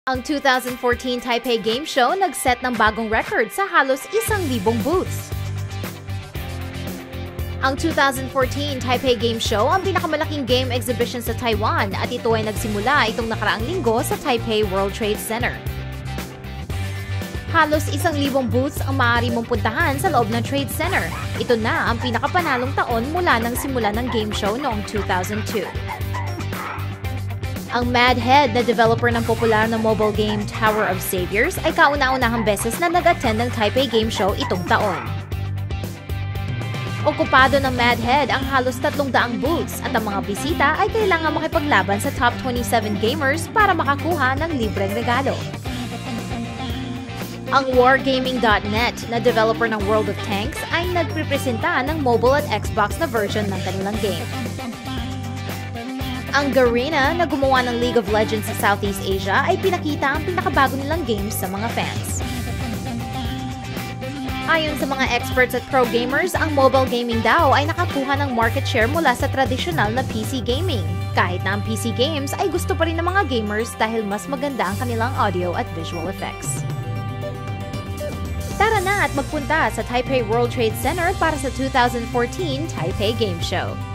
Ang 2014 Taipei Game Show nag-set ng bagong record sa halos 1,000 booths. Ang 2014 Taipei Game Show ang pinakamalaking game exhibition sa Taiwan at ito ay nagsimula itong nakaraang linggo sa Taipei World Trade Center. Halos 1,000 booths ang maaari mong puntahan sa loob ng Trade Center. Ito na ang pinakapanalong taon mula nang simula ng game show noong 2002. Ang Mad Head na developer ng popular na mobile game Tower of Saviors ay kauna-unahang beses na nag-attend ng Taipei Game Show itong taon. Okupado ng Mad Head ang halos 300 booths at ang mga bisita ay kailangang makipaglaban sa top 27 gamers para makakuha ng libreng regalo. Ang wargaming.net na developer ng World of Tanks ay nag-pri-prisinta ng mobile at Xbox na version ng kanilang game. Ang Garena na gumawa ng League of Legends sa Southeast Asia ay pinakita ang pinakabago nilang games sa mga fans. Ayon sa mga experts at pro gamers, ang mobile gaming daw ay nakakuha ng market share mula sa tradisyonal na PC gaming. Kahit na ang PC games ay gusto pa rin ng mga gamers dahil mas maganda ang kanilang audio at visual effects. Tara na at magpunta sa Taipei World Trade Center para sa 2014 Taipei Game Show.